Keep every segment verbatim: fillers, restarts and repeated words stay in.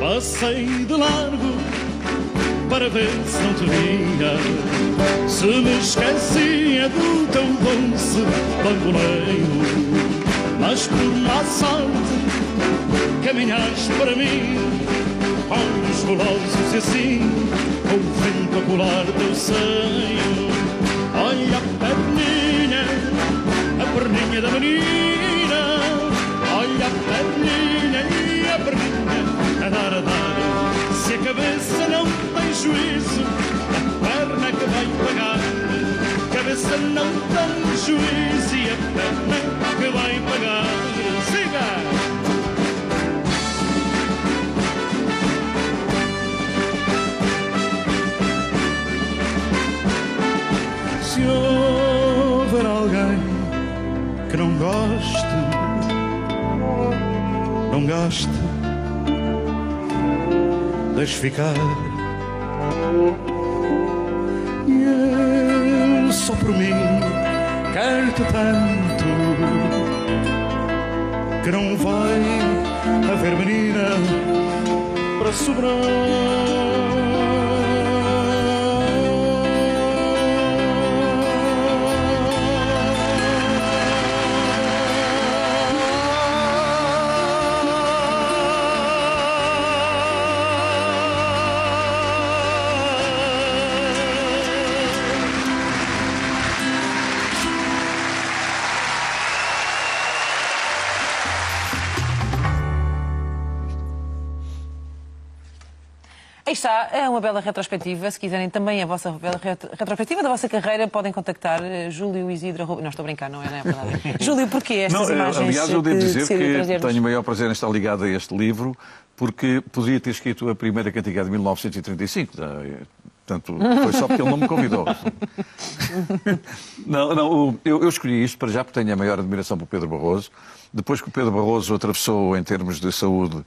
Passei de largo para ver se não te via, se me esquecia do teu doce bamboleio. Mas por má sorte caminhaste para mim, olhos golosos e assim, ouvindo a colar teu seio. Olha a perninha, a perninha da menina, olha a perninha e a perninha a dar a dar. Se a cabeça não tem juízo, a perna que vai pagar. Cabeça não tem juízo e a perna que vai pagar. Siga! Se houver alguém que não goste, não goste, deixe ficar. E eu só por mim quero-te tanto que não vai haver menina para sobrar. Aí está, é uma bela retrospectiva. Se quiserem também a vossa bela retrospectiva da vossa carreira, podem contactar Júlio Isidro. Não estou a brincar, não é, não é verdade? Júlio, porquê estas não, imagens? Aliás, eu devo dizer que que tenho o maior prazer em estar ligado a este livro, porque podia ter escrito a primeira cantiga de mil novecentos e trinta e cinco. Portanto, foi só porque ele não me convidou. não, não, eu, eu escolhi isto para já porque tenho a maior admiração por Pedro Barroso. Depois que o Pedro Barroso atravessou, em termos de saúde,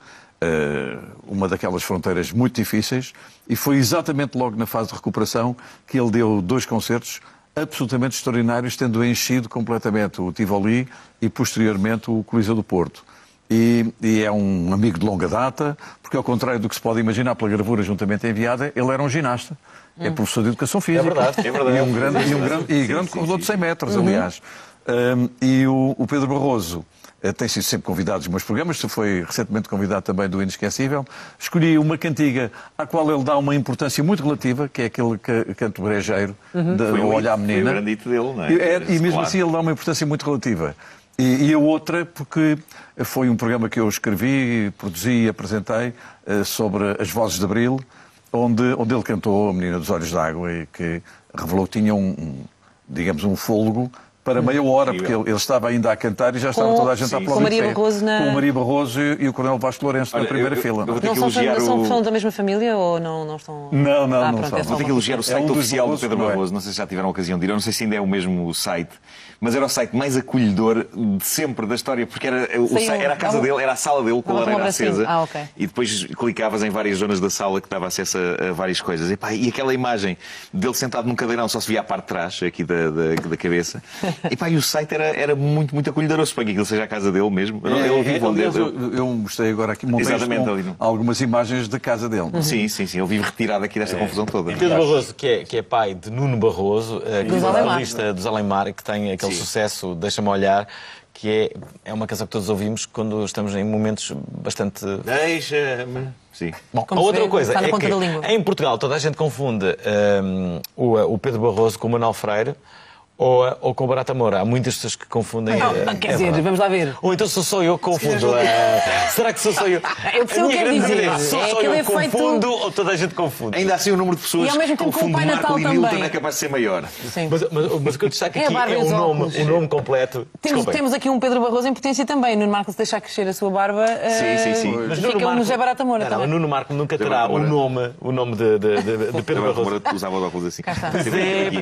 uma daquelas fronteiras muito difíceis, e foi exatamente logo na fase de recuperação que ele deu dois concertos absolutamente extraordinários, tendo enchido completamente o Tivoli e, posteriormente, o Coliseu do Porto. E, e é um amigo de longa data, porque, ao contrário do que se pode imaginar pela gravura juntamente enviada, ele era um ginasta. Hum. É professor de Educação Física. É verdade, é verdade. E um grande, e um grande, e grande corredor de cem metros, uhum. aliás. Um, e o, o Pedro Barroso tem sido sempre convidado nos meus programas, foi recentemente convidado também do Inesquecível. Escolhi uma cantiga à qual ele dá uma importância muito relativa, que é aquele canto brejeiro, uhum. de O Olhar à Menina. Foi o grande hito dele, não é? E, é, e mesmo claro. assim ele dá uma importância muito relativa. E, e a outra, porque foi um programa que eu escrevi, produzi e apresentei sobre as Vozes de Abril, onde, onde ele cantou A Menina dos Olhos d'Água e que revelou que tinha um, um digamos, um fôlego para meia hora, porque ele, ele estava ainda a cantar e já estava com, toda a gente sim, a aplaudir. Com Maria Barroso na... Com Maria Barroso e, e o Coronel Vasco Lourenço na primeira eu, fila. Eu, eu não são, elogiar são, o... são da mesma família ou não, não estão... Não, não, ah, não pronto, são. É Vou ter que elogiar o site é um oficial do Pedro Barroso, não, é? não sei se já tiveram a ocasião de ir, eu não sei se ainda é o mesmo site, mas era o site mais acolhedor de sempre da história, porque era, o site, era a casa dele, era a sala dele com a lareira acesa, ah, okay. e depois clicavas em várias zonas da sala que dava acesso a, a várias coisas. E, pá, e aquela imagem dele sentado num cadeirão, só se via a parte de trás, aqui da, da, da cabeça, e, pá, e o site era, era muito, muito acolhedor. Eu suponho que aquilo seja a casa dele mesmo. É, eu, é, aliás, eu, eu mostrei agora aqui um texto com algumas imagens da casa dele. Uhum. Sim, sim, sim. Ele vive retirado aqui desta é. confusão toda. E Pedro Barroso, que é, que é pai de Nuno Barroso, que é a lista dos Alemar, que tem aquele sim. sucesso Deixa-me Olhar, que é, é uma canção que todos ouvimos quando estamos em momentos bastante... Deixa-me... Sim. Bom, a outra coisa é que em Portugal toda a gente confunde um, o, o Pedro Barroso com o Manuel Freire, Ou, ou com o Barata Moura. Há muitas pessoas que confundem. Não, não, quer é dizer, vamos lá ver. Ou então sou só eu que confundo. É... Será que sou só eu? Eu percebo o que quer dizer. É, sou é só eu que confundo feito... ou toda a gente confunde? Ainda assim o número de pessoas e ao mesmo tempo que confundem Marco e Milton é capaz de ser maior. Sim. Mas, mas, mas o que eu destaco é aqui é o nome, o nome completo. Temos, temos aqui um Pedro Barroso em potência também. Nuno Marco, se deixar crescer a sua barba, sim, sim, sim. Uh, mas fica Nuno Marco... um José Barata Moura. Não, não, o Nuno Marco nunca terá o nome, o nome de, de, de, de Pedro Barroso. Moura usava o óculos assim. Cá está. Mas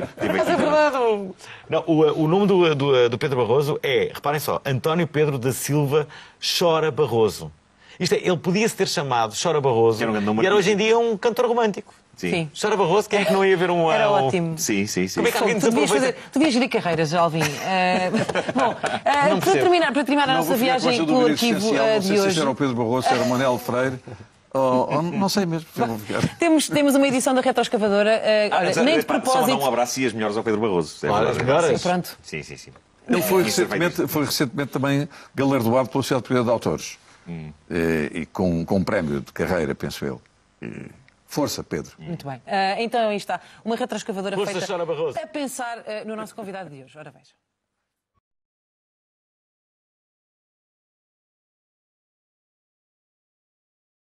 é verdade. Não, o, o nome do, do, do Pedro Barroso é, reparem só, António Pedro da Silva Chora Barroso. Isto é, ele podia-se ter chamado Chora Barroso era um e era hoje em dia um cantor romântico. Sim. Sim. Chora Barroso, quem é que não ia ver um... Era um... ótimo. Sim, sim, sim. Como é que alguém tu, devias fazer, tu devias gerir carreiras, Alvin. Uh, bom, uh, para, terminar, para terminar a não, nossa viagem pelo arquivo uh, não de sei hoje... se era o Pedro Barroso, se era o Manuel Freire... Oh, oh, não sei mesmo. temos, temos uma edição da Retroescavadora. Uh, Ah, olha, mas, nem de epá, Só propósito. mandar um abraço e as melhores ao Pedro Barroso. É Olha, verdade. as melhores? Sim, pronto. Sim, sim, sim. Ele foi Isso é recentemente, foi recentemente também galardoado pela Sociedade Portuguesa de Autores. Hum. E, e com, com um prémio de carreira, penso eu. E, força, Pedro. Muito bem. Uh, então aí está. Uma retroescavadora Força, feita Sora Barroso. a pensar uh, no nosso convidado de hoje. Ora veja.